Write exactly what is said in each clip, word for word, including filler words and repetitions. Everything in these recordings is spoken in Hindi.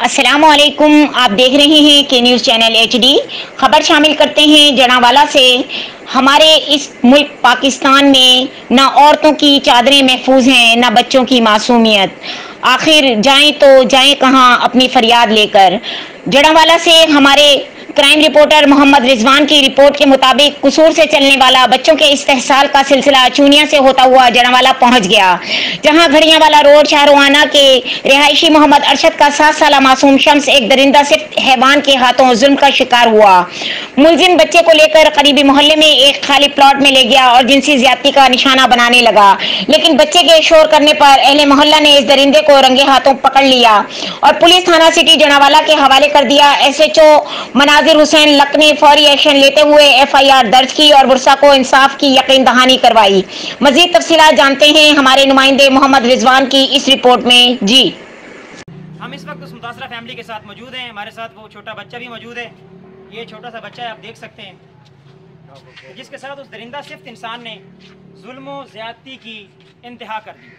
अस्सलामुअलैकुम, आप देख रहे हैं के न्यूज़ चैनल एच डी। खबर शामिल करते हैं जनावाला से। हमारे इस मुल्क पाकिस्तान में ना औरतों की चादरें महफूज हैं, ना बच्चों की मासूमियत। आखिर जाएं तो जाएं कहां अपनी फरियाद लेकर। जनावाला से हमारे क्राइम रिपोर्टर मोहम्मद रिजवान की रिपोर्ट के मुताबिक कसूर से चलने वाला बच्चों के इस्तेहसाल का सिलसिला चूनिया से होता हुआ जनावाला पहुंच गया, जहां घड़ियां वाला रोड शाहरुआना के रिहायशी मोहम्मद अरशद का सात साल मासूम शम्स एक दरिंदा सिर्फ हैवान के हाथों जुल्म का शिकार हुआ। मुलजिम बच्चे को लेकर करीबी मोहल्ले में एक खाली प्लॉट में ले गया और जिनसी ज्यादती का निशाना बनाने लगा, लेकिन बच्चे के शोर करने पर अहले मोहल्ला ने इस दरिंदे को रंगे हाथों पकड़ लिया और पुलिस थाना सिटी जनावाला के हवाले कर दिया। S H O Manazir Hussain लक ने फौरी एक्शन लेते हुए एफ आई आर दर्ज की और बुरसा को इंसाफ की यकीन दहानी करवाई। मजीद तफसीलात जानते हैं हमारे नुमाइंदे मोहम्मद रिजवान की इस रिपोर्ट में। जी, हम इस वक्त उस मुतासरा फैमिली के साथ मौजूद हैं। हमारे साथ वो छोटा बच्चा भी मौजूद है। ये छोटा सा बच्चा है, आप देख सकते हैं, जिसके साथ उस दरिंदा सिफ्त इंसान ने जुल्म और ज़्यादती की इंतहा कर दी।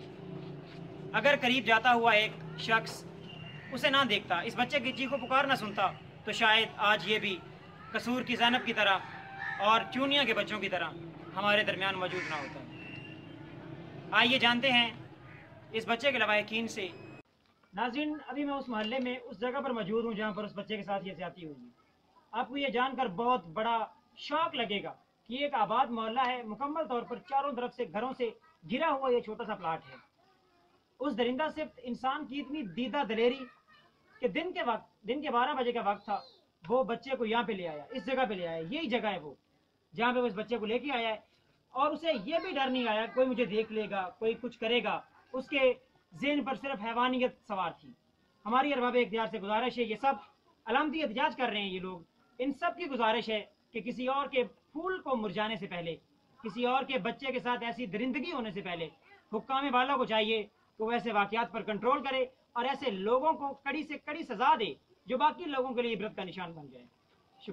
अगर करीब जाता हुआ एक शख्स उसे ना देखता, इस बच्चे की चीखों पुकार ना सुनता, तो शायद आज ये भी कसूर की ज़ैनब की तरह और चूनिया के बच्चों की तरह हमारे दरमियान मौजूद ना होता। आइए जानते हैं इस बच्चे के लवाहिकीन से। नाज़रीन, अभी मैं उस मोहल्ले में उस जगह पर मौजूद हूँ जहाँ पर उस बच्चे के साथ ये ज़्यादती हुई है। आपको ये जानकर बहुत बड़ा शौक लगेगा कि एक आबाद मोहल्ला है, मुकम्मल तौर पर चारों तरफ से घरों से घिरा हुआ ये छोटा सा प्लाट है। उस दरिंदा सिर्फ इंसान की इतनी दीदा दलेरी कि दिन के वक्त दिन के बारह बजे का वक्त था, वो बच्चे को यहाँ पे ले आया, इस जगह पे ले आया। यही जगह है वो जहाँ पे वो इस बच्चे को लेके आया है, और उसे ये भी डर नहीं आया कोई मुझे देख लेगा, कोई कुछ करेगा। उसके ज़हन पर सिर्फ हैवानियत सवार थी। हमारी अरबाब इख्तियार से गुजारिश है, ये सब अलामती एहतजाज कर रहे हैं ये लोग, इन सब की गुजारिश है कि किसी और के फूल को मुरझाने से पहले, किसी और के बच्चे के साथ ऐसी दरिंदगी होने से पहले हुक्काम वालों को चाहिए कि वो ऐसे वाक़यात पर कंट्रोल करे और ऐसे लोगों को कड़ी से कड़ी सजा दे जो बाकी लोगों के लिए इबरत का निशान बन जाए।